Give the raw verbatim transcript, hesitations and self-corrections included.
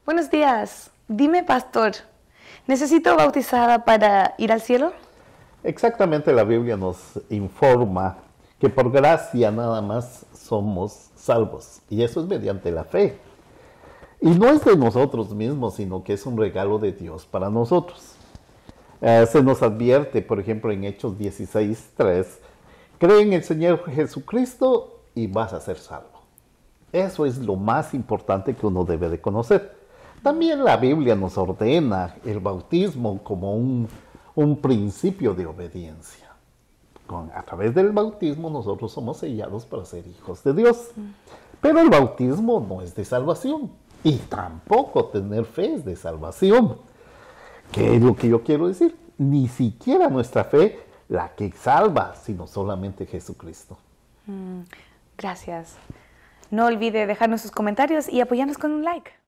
Buenos días. Dime, pastor, ¿necesito bautizada para ir al cielo? Exactamente, la Biblia nos informa que por gracia nada más somos salvos, y eso es mediante la fe. Y no es de nosotros mismos, sino que es un regalo de Dios para nosotros. Eh, se nos advierte, por ejemplo, en Hechos dieciséis tres, cree en el Señor Jesucristo y vas a ser salvo. Eso es lo más importante que uno debe de conocer. También la Biblia nos ordena el bautismo como un, un principio de obediencia. Con, a través del bautismo nosotros somos sellados para ser hijos de Dios. Pero el bautismo no es de salvación. Y tampoco tener fe es de salvación. ¿Qué es lo que yo quiero decir? Ni siquiera nuestra fe la que salva, sino solamente Jesucristo. Mm, gracias. No olvide dejarnos sus comentarios y apoyarnos con un like.